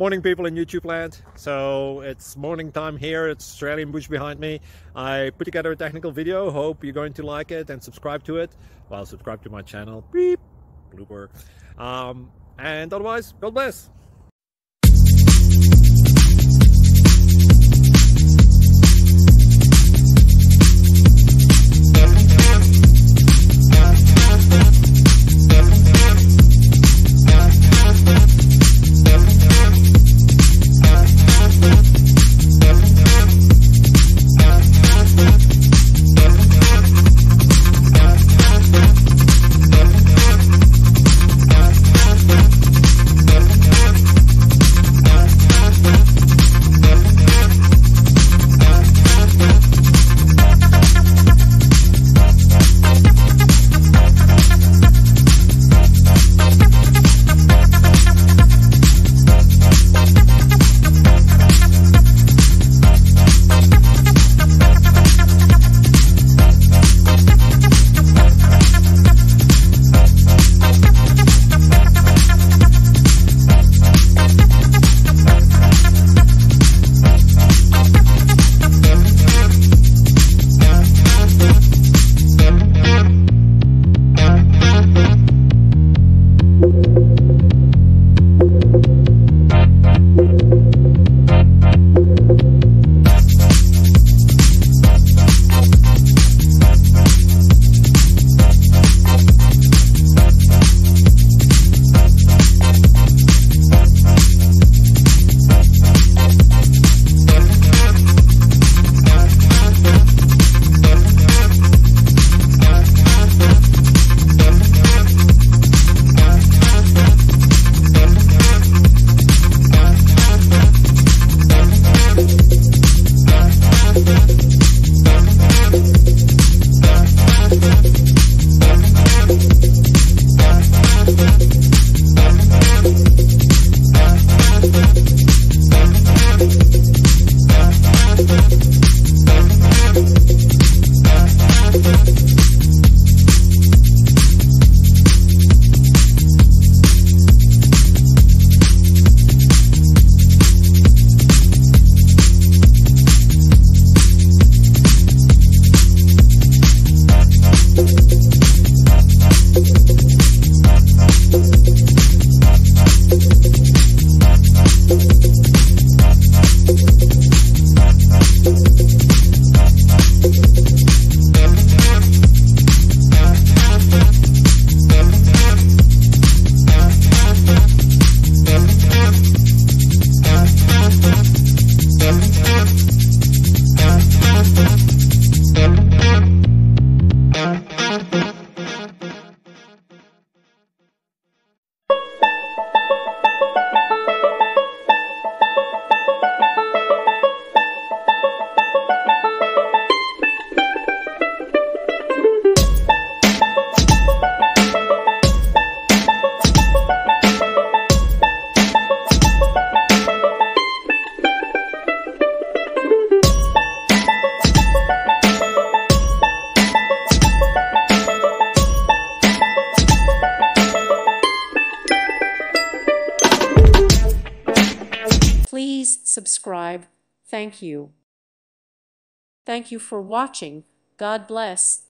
Morning, people in YouTube land. So it's morning time here. It's Australian bush behind me. I put together a technical video. Hope you're going to like it and subscribe to it. Well, subscribe to my channel. Beep. Blooper. And otherwise, God bless. Please subscribe. Thank you. Thank you for watching. God bless.